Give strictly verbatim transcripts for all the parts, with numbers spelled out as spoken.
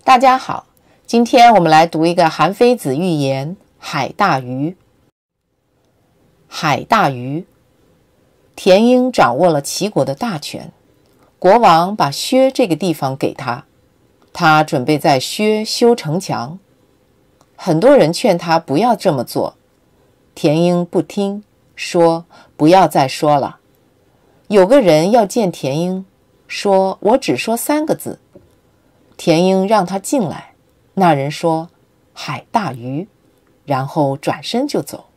大家好，今天我们来读一个韩非子寓言《海大鱼》。海大鱼，田婴掌握了齐国的大权，国王把薛这个地方给他，他准备在薛修城墙。很多人劝他不要这么做，田婴不听，说不要再说了。有个人要见田婴，说我只说三个字。田婴让他进来，那人说海大鱼，然后转身就走。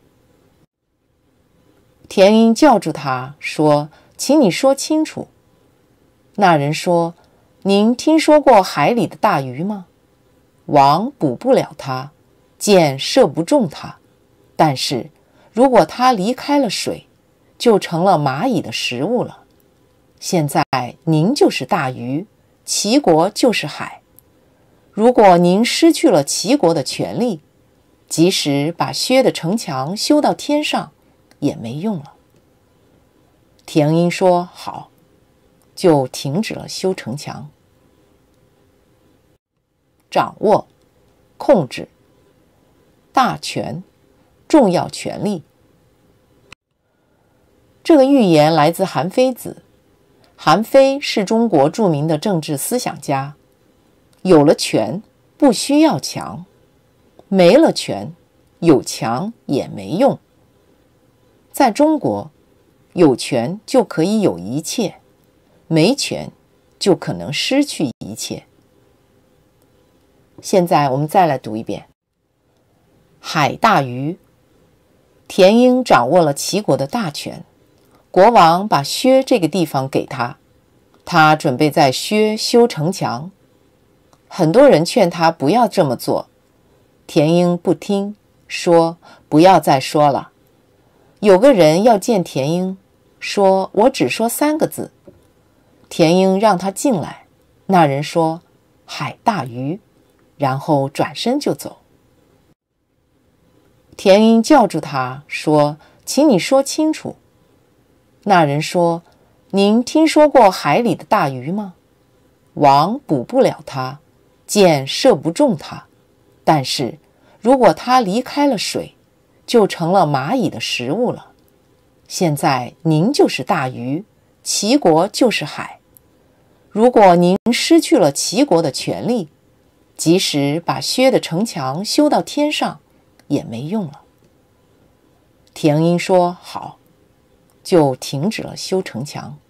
田婴叫住他说，请你说清楚。那人说，您听说过海里的大鱼吗？网捕不了它，箭射不中它，但是如果它离开了水，就成了蚂蚁的食物了。现在您就是大鱼，齐国就是海。如果您失去了齐国的权利，即使把薛的城墙修到天上，也没用了。田婴说好，就停止了修城墙。掌握、控制、大权、重要权力。这个寓言来自韩非子。韩非是中国著名的政治思想家。有了权，不需要强；没了权，有强也没用。在中国，有权就可以有一切，没权就可能失去一切。现在我们再来读一遍。海大鱼，田婴掌握了齐国的大权，国王把薛这个地方给他，他准备在薛修城墙。很多人劝他不要这么做，田婴不听，说不要再说了。有个人要见田婴，说我只说三个字。田婴让他进来，那人说海大鱼，然后转身就走。田婴叫住他说，请你说清楚。那人说，您听说过海里的大鱼吗？网捕不了它，箭射不中它，但是如果它离开了水，就成了蚂蚁的食物了。现在您就是大鱼，齐国就是海。如果您失去了齐国的权利，即使把薛的城墙修到天上，也没用了。田婴说好，就停止了修城墙。